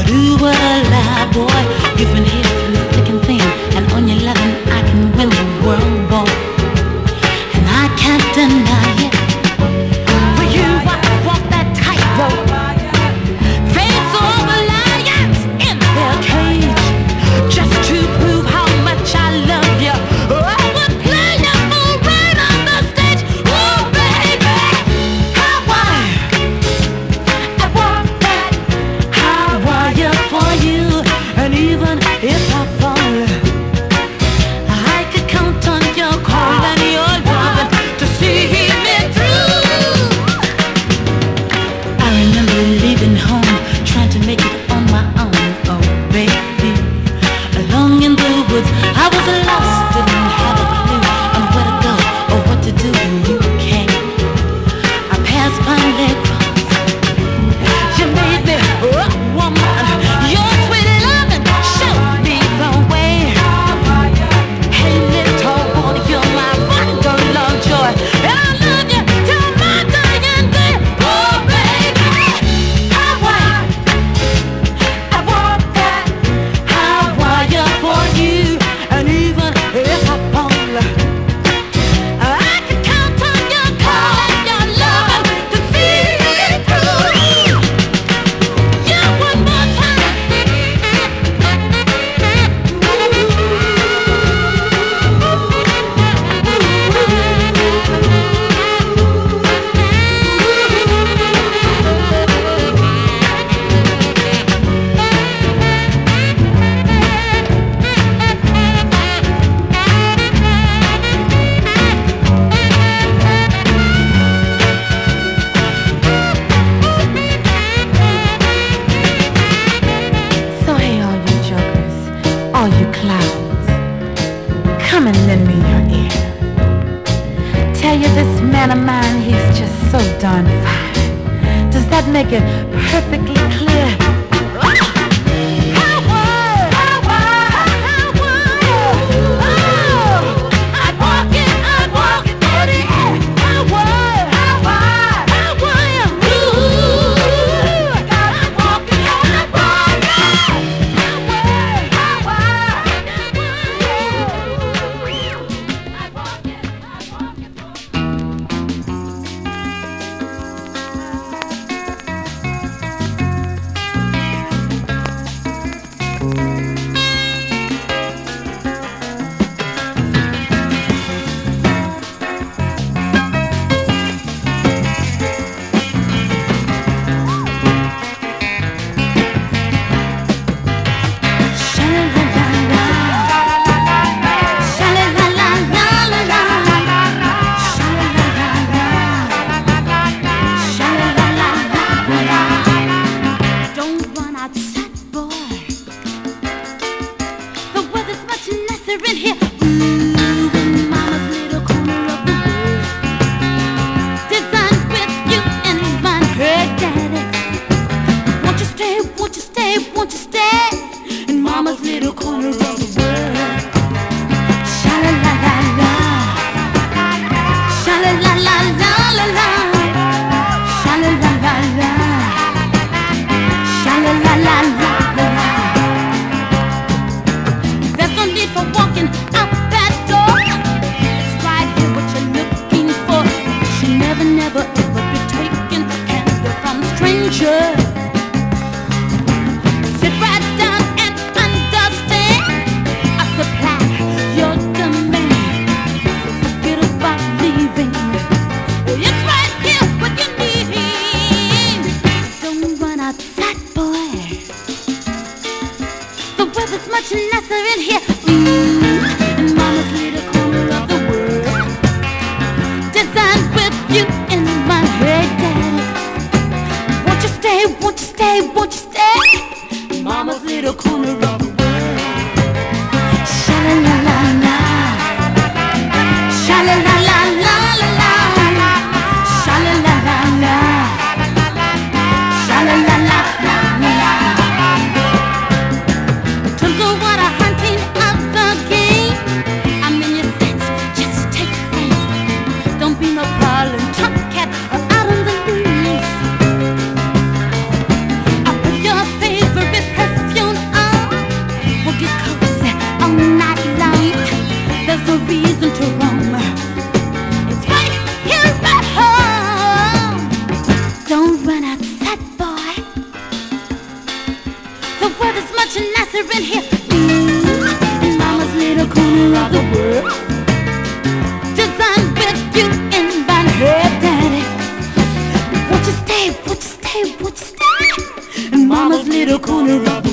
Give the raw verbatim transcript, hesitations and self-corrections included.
do what I lie, boy. You've been here through thick and thin, and on your loving I can win the world, boy. And I can't deny it. For you I walk that tightrope, face all the lions in their cage, just to prove how much I love you. Oh, I would play you for right on the stage. Oh baby, how I, I walk that high wire for you. And even if I fall, I could count on your call and your love to see me through. I remember leaving home, trying to make it on my own. Oh baby, along in the woods I was lost, didn't have a clue on where to go or what to do when you came. I passed by that cross, you made me a woman. Your sweet loving showed me the way. Hey little boy, you're my wonder, love, joy, and I love you till my dying day. Oh baby, how I, I walk that high wire for you. And even if I fall, I can count on your call and your love to see me through. Yeah, one more time. So hey, all you jokers, all you clowns, come and lend me your ear. Tell you this man of mine, he's just so darn fine. Does that make it perfectly clear? In here, ooh, in mama's little corner of the world, designed with you in mind. Hey daddy, won't you stay, won't you stay, won't you stay in mama's little corner of the world? Sha la la la la, sha la la la la la la, sha la la la la, sha la la la la la. There's no need for walking out that door. It's right here what you're looking for. Should never, never, ever be taking candy from strangers. Sit right down and understand. I supply your demand, so forget about leaving. It's right here what you need. Don't run outside, boy. The weather's much nicer in here. Ooh, in mama's little corner of the world, designed with you in mind. Hey daddy, won't you stay, won't you stay, won't you stay in mama's little corner of the world? Sha la la la la, sha la la la la la la, sha la la la la, sha la la la la la. Don't go water hunting up the game. I'm in your sense, just take aim. Don't be no problem, tomcat or out on the loose. I put your favorite been here, mm, in mama's little corner of the world. Designed with you in mind, hey daddy, won't you stay, won't you stay, won't you stay in mama's little corner of the world.